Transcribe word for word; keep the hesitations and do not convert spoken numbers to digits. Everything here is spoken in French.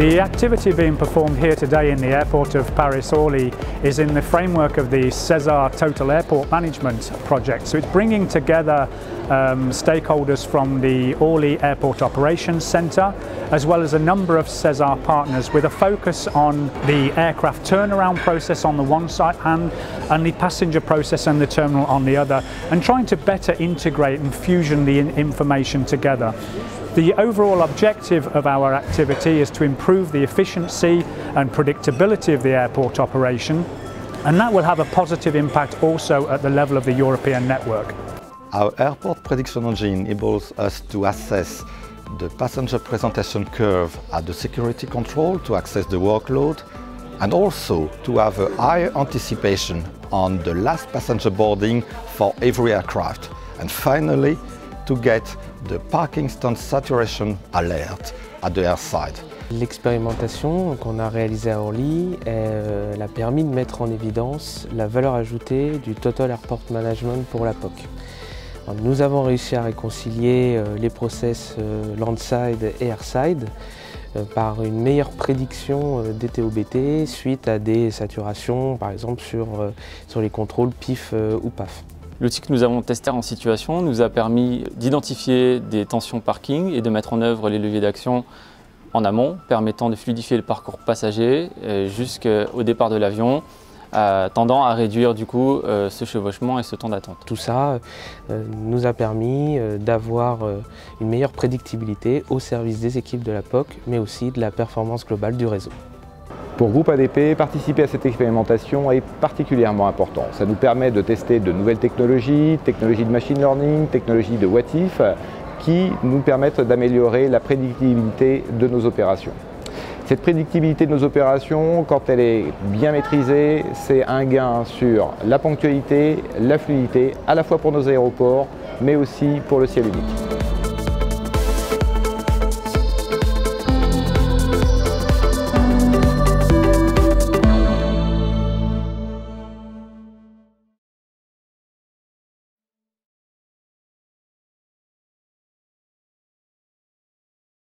The activity being performed here today in the airport of Paris-Orly is in the framework of the César Total Airport Management project. So it's bringing together um, stakeholders from the Orly Airport Operations Centre, as well as a number of César partners, with a focus on the aircraft turnaround process on the one side hand and the passenger process and the terminal on the other, and trying to better integrate and fusion the information together. The overall objective of our activity is to improve the efficiency and predictability of the airport operation, and that will have a positive impact also at the level of the European network. Our airport prediction engine enables us to assess the passenger presentation curve at the security control to access the workload, and also to have a higher anticipation on the last passenger boarding for every aircraft. And finally, to get the parking stand saturation alert at the airside. L'expérimentation qu'on a réalisée à Orly euh, elle a permis de mettre en évidence la valeur ajoutée du Total Airport Management pour la P O C. Alors, nous avons réussi à réconcilier euh, les process euh, landside et airside euh, par une meilleure prédiction euh, des T O B T suite à des saturations, par exemple sur, euh, sur les contrôles P I F euh, ou P A F. L'outil que nous avons testé en situation nous a permis d'identifier des tensions parking et de mettre en œuvre les leviers d'action en amont, permettant de fluidifier le parcours passager jusqu'au départ de l'avion, euh, tendant à réduire du coup euh, ce chevauchement et ce temps d'attente. Tout ça euh, nous a permis euh, d'avoir euh, une meilleure prédictibilité au service des équipes de la P O C, mais aussi de la performance globale du réseau. Pour Groupe A D P, participer à cette expérimentation est particulièrement important. Ça nous permet de tester de nouvelles technologies, technologies de machine learning, technologies de what if, qui nous permettent d'améliorer la prédictibilité de nos opérations. Cette prédictibilité de nos opérations, quand elle est bien maîtrisée, c'est un gain sur la ponctualité, la fluidité, à la fois pour nos aéroports, mais aussi pour le ciel unique.